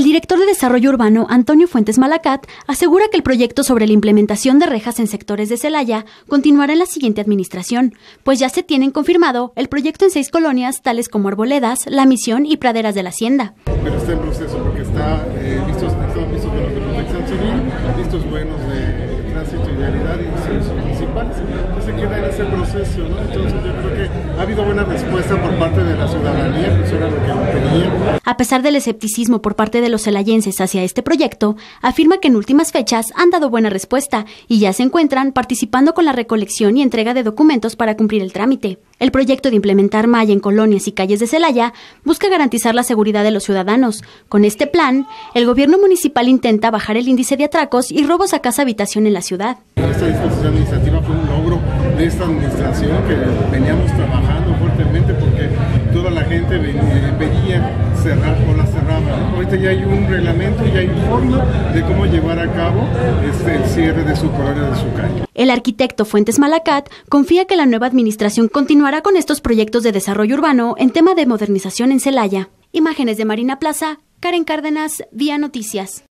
director de Desarrollo Urbano, Antonio Fuentes Malacat, asegura que el proyecto sobre la implementación de rejas en sectores de Celaya continuará en la siguiente administración, pues ya se tienen confirmado el proyecto en 6 colonias, tales como Arboledas, La Misión y Praderas de la Hacienda. Pero está en proceso porque está vistos buenos de protección civil, vistos buenos de tránsito y vialidad y servicios municipales. Entonces se queda en ese proceso, ¿no? Entonces yo creo que ha habido buena respuesta por parte de la ciudadanía, pues era lo que pedían. A pesar del escepticismo por parte de los celayenses hacia este proyecto, afirma que en últimas fechas han dado buena respuesta y ya se encuentran participando con la recolección y entrega de documentos para cumplir el trámite. El proyecto de implementar malla en colonias y calles de Celaya busca garantizar la seguridad de los ciudadanos. Con este plan, el gobierno municipal intenta bajar el índice de atracos y robos a casa-habitación en la ciudad. Esta disposición administrativa fue un logro de esta administración que veníamos trabajando fuertemente porque toda la gente pedía cerrar o la cerraba, ¿no? Ahorita ya hay un reglamento, ya hay forma de cómo llevar a cabo el cierre de su colonia, de su calle. El arquitecto Fuentes Malacat confía que la nueva administración continuará con estos proyectos de desarrollo urbano en tema de modernización en Celaya. Imágenes de Marina Plaza, Karen Cárdenas, Vía Noticias.